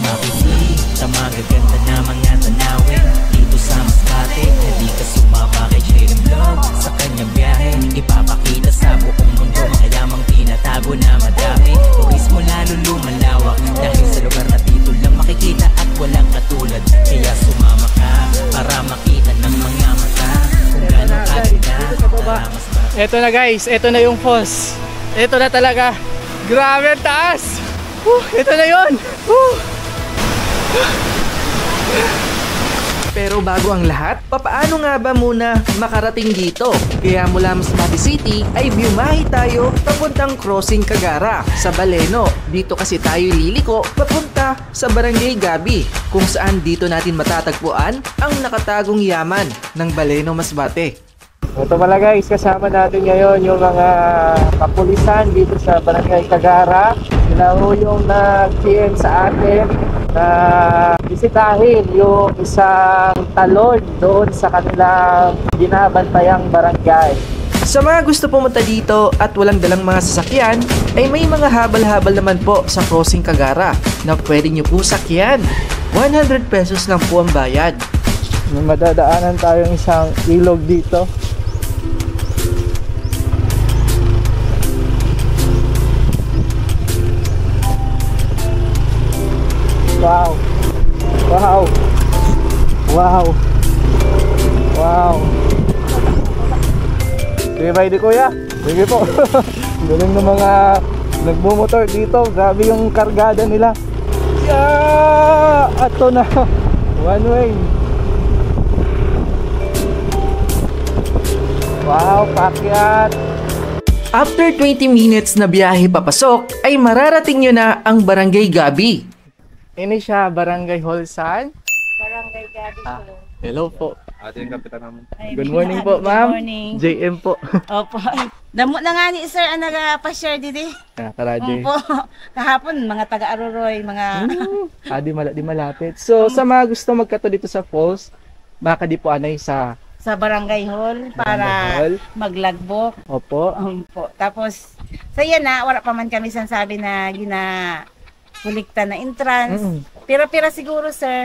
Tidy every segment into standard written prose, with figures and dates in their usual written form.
makinig sa magaganda na mga tanawin dito sa Masbate. Hindi ka sumama kay Jerem Vlog sa kanyang biyahe, ipapakita sa buong mundo mga yamang tinatago na madami. Turismo lalo lumalawak dahil sa lugar na dito lang makikita at walang katulad. Kaya sumama ka para makita ng mga mata kung gano'ng kaganda ang Masbate. Eto na guys, eto na yung falls. Eto na talaga. Grabe ang taas. Ito na yun. Pero bago ang lahat, papaano nga ba muna makarating dito? Kaya mula Masbate City ay biyahe tayo papuntang Crossing Cagara sa Baleno. Dito kasi tayo liliko papunta sa Barangay Gabi, kung saan dito natin matatagpuan ang nakatagong yaman ng Baleno, Masbate. Ito pala guys, kasama natin ngayon yung mga kapulisan dito sa Barangay Cagara. Sila ho yung nag-PM sa atin na bisitahin yung isang talon doon sa kanilang binabantayang barangay. Sa mga gusto pumunta dito at walang dalang mga sasakyan, ay may mga habal-habal naman po sa Crossing Cagara na pwede nyo po sakyan. 100 pesos lang po ang bayad. May madadaanan tayong isang ilog dito. Wow! Wow! Wow! Wow! Sige ba, hindi kuya? Sige po. Galing ng mga nagmumotor dito. Grabe yung kargada nila. Yeah! Ato na. One way. Wow, pakyat. After 20 minutes na biyahe papasok, ay mararating nyo na ang Barangay Gabi. Ini siya, Barangay Hall San? Barangay Gabi po. Hello po. Ate yung kapitan namin. Good morning po, ma'am. Good morning. JM po. Opo. Damo na nga ni sir ang nagpa-share dito. Karadyo. Opo. Kahapon, mga taga-Aruroy, mga... Di malapit. So, sa mga gusto magkato dito sa falls, baka di po anay sa sa Barangay Hall para Hall. maglagbok. Opo. Opo. Tapos, saya na, wala pa man kami sabi na kulikta na entrance. Pira-pira siguro, sir.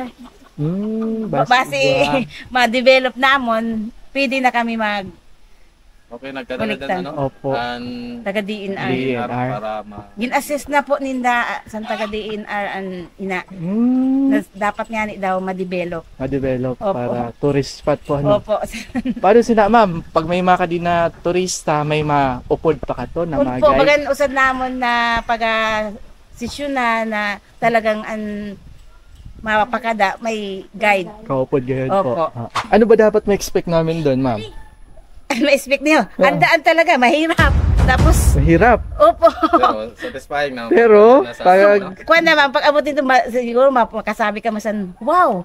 Base ma-develop namon, pwede na kami mag Okay, nagkadala din ano? Opo. taga DNR. DNR. Para Gin-assist na po ninda sa taga DNR ang ina. Na dapat nga ni daw ma-develop. Ma-develop Opo. para tourist spot po. Ano? Opo. Paano sila, ma'am? Pag may mga di na turista, may maupod pa ka to na mga Opo, guide? bagan usad namon na sisyon na talagang mapakada, may guide. Kaupod ganyan po. Opo. Ano ba dapat ma-expect namin doon, ma'am? Ma-expect niyo, andaan talaga, mahirap. Tapos, Mahirap. opo. pero satisfying na. Pero, pag Kuha naman, pag abot dito, siguro makasabi ka masan, wow.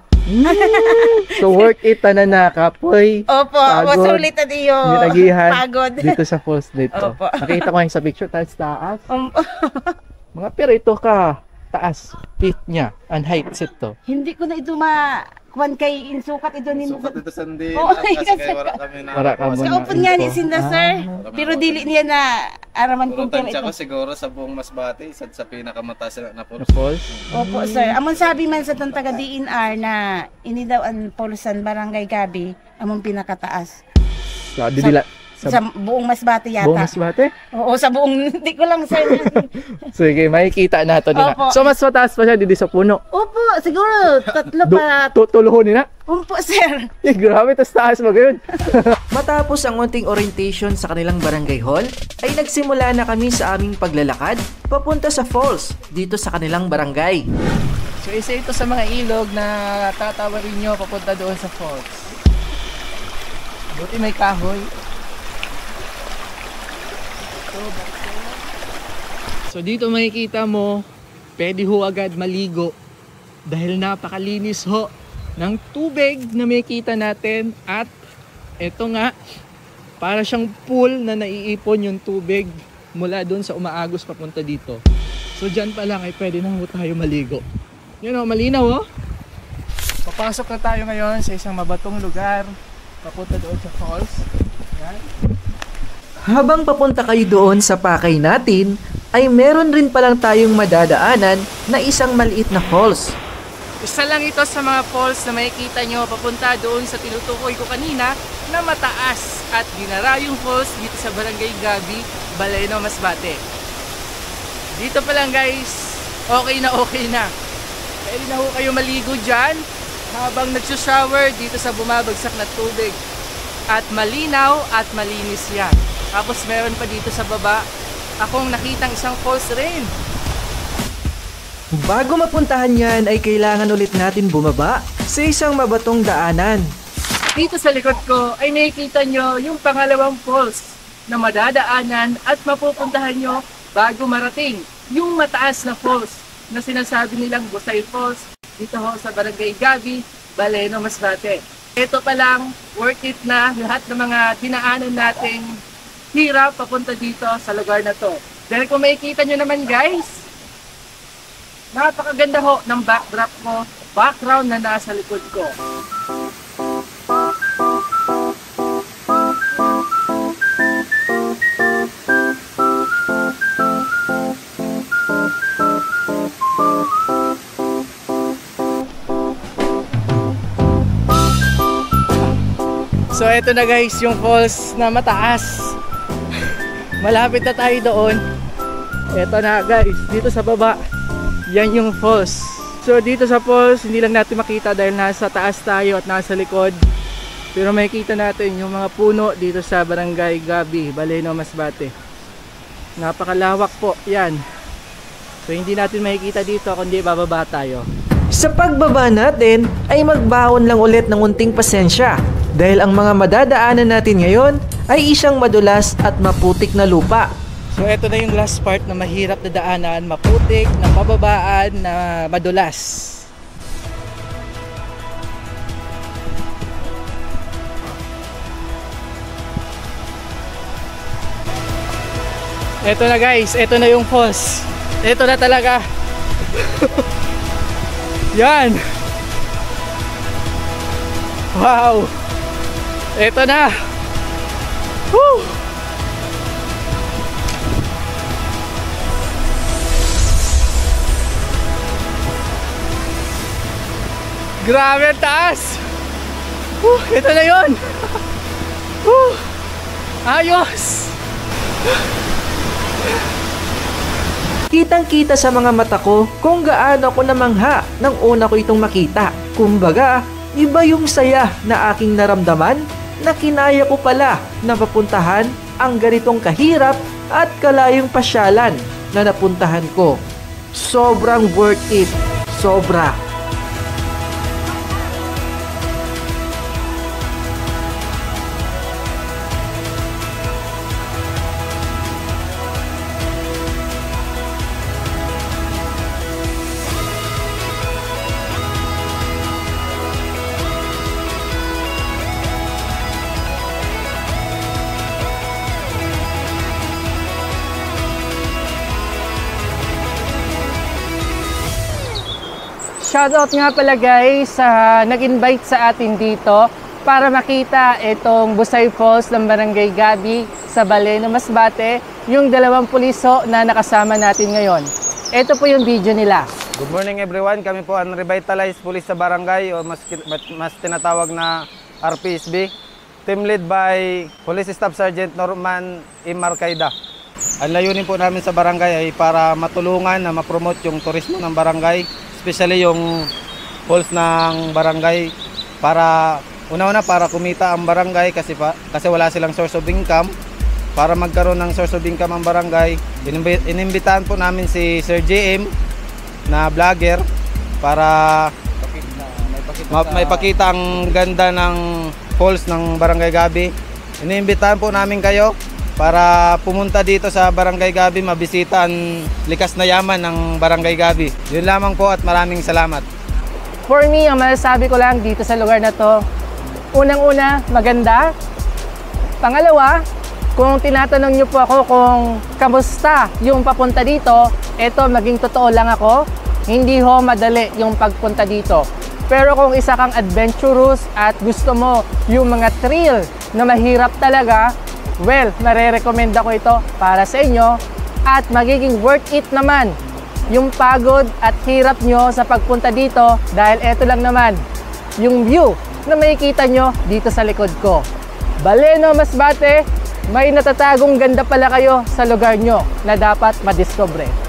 so worth it na kapoy. Opo, Pagod. masulit na diyo. Ginagihan Pagod. dito sa falls dito. Opo. Nakita ko yung sa picture, taas. Mga perito ka, taas, feet niya, and height set to. Hindi ko na ito kuan kay insukat ito ni. Sukat dito sa hindi. Oo, Kasi kaya wala kami na. Wala ka muna. Kaupon nga ni Sinda, sir. Pero dili niya na araman kong Tansya ito. ko siguro sa buong Masbate, sa pinakamataas na Sa pulse. falls. Opo, sir. Amon sabi man sa taga DNR na ini daw ang Pulusan Barangay Gabi, among pinakataas. Sa didila. Sa buong Masbate yata. Buong Masbate? Oo, sa buong, hindi ko lang, sir. Sige, makikita nato nila. Opo. So mas mataas pa siya dito sa puno. Opo, siguro, tatlo pa. Tuluhon nila. Opo, sir. Grabe, taas mo ngayon. Matapos ang unting orientation sa kanilang barangay hall, ay nagsimula na kami sa aming paglalakad papunta sa falls dito sa kanilang barangay. So isa ito sa mga ilog na tatawarin nyo papunta doon sa falls. Buti may kahoy. So dito makikita mo, pwede ho agad maligo dahil napakalinis ho ng tubig na makikita natin. At ito nga, para siyang pool na naiipon yung tubig mula doon sa umaagos papunta dito. So dyan pa lang ay pwede na ho tayo maligo. Yun o, malinaw o. Papasok na tayo ngayon sa isang mabatong lugar papunta doon sa falls. Yan. Habang papunta kayo doon sa pakay natin, ay meron rin palang tayong madadaanan na isang maliit na falls. Isa lang ito sa mga falls na makikita nyo papunta doon sa tinutukoy ko kanina na mataas at Ginarayong Falls dito sa Barangay Gabi, Baleno, Masbate. Dito pa lang guys, okay na okay na. Pwede na ho kayo maligo dyan habang nagsushower dito sa bumabagsak na tubig. At malinaw at malinis yan. Tapos meron pa dito sa baba akong nakitang isang falls rin. Bago mapuntahan yan ay kailangan ulit natin bumaba sa isang mabatong daanan. Dito sa likod ko ay nakikita nyo yung pangalawang falls na madadaanan at mapupuntahan nyo bago marating yung mataas na falls na sinasabi nilang Busay Falls dito ho sa Barangay Gabi, Baleno, Masbate. Ito pa lang, worth it na lahat ng mga dinaanan nating hirap papunta dito sa lugar na to. Dahil kung makikita nyo naman guys, napakaganda ho ng backdrop ko, background na nasa likod ko. So eto na guys, yung falls na mataas. Malapit na tayo doon. Eto na guys, dito sa baba. Yan yung falls. So dito sa falls, hindi lang natin makita dahil nasa taas tayo at nasa likod. Pero makikita natin yung mga puno dito sa Barangay Gabi, Baleno, Masbate. Napakalawak po, yan. So hindi natin makikita dito kundi bababa tayo. Sa pagbaba natin ay magbaon lang ulit ng unting pasensya dahil ang mga madadaanan natin ngayon ay isang madulas at maputik na lupa. So eto na yung last part na mahirap na daanan, maputik, na pababaan, na madulas. Eto na guys, eto na yung falls. Eto na talaga. Yan. Wow. Eto na. Woo. Grabe taas. Ito na yun. Ayos. Kitang-kita sa mga mata ko kung gaano ako namangha nang una ko itong makita. Kumbaga, iba yung saya na aking naramdaman na kinaya ko pala na papuntahan ang ganitong kahirap at kalayong pasyalan na napuntahan ko. Sobrang worth it. Sobra. Shoutout nga pala guys sa nag-invite sa atin dito para makita itong Busay Falls ng Barangay Gabi sa Baleno, Masbate, yung dalawang puliso na nakasama natin ngayon. Ito po yung video nila. Good morning everyone, kami po ang Revitalized Police sa Barangay o mas tinatawag na RPSB. Team lead by Police Staff Sergeant Norman M. Marcaida. Ang layunin po namin sa barangay ay para matulungan na ma-promote yung turismo ng barangay, especially yung falls ng barangay, para una-una para kumita ang barangay kasi wala silang source of income. Para magkaroon ng source of income ang barangay, inimbitahan po namin si Sir JM na vlogger para may pakita ang ganda ng falls ng Barangay Gabi. Inimbitahan po namin kayo para pumunta dito sa Barangay Gabi, mabisita ang likas na yaman ng Barangay Gabi. Yun lamang po at maraming salamat. For me, ang masasabi ko lang dito sa lugar na to, unang-una, maganda. Pangalawa, kung tinatanong niyo po ako kung kamusta yung papunta dito, eto, maging totoo lang ako, hindi ho madali yung pagpunta dito. Pero kung isa kang adventurous at gusto mo yung mga thrill na mahirap talaga, well, nare-recommend ako ito para sa inyo. at magiging worth it naman yung pagod at hirap nyo sa pagpunta dito dahil eto lang naman yung view na makikita nyo dito sa likod ko. Baleno, Masbate, may natatagong ganda pala kayo sa lugar nyo na dapat madiscover.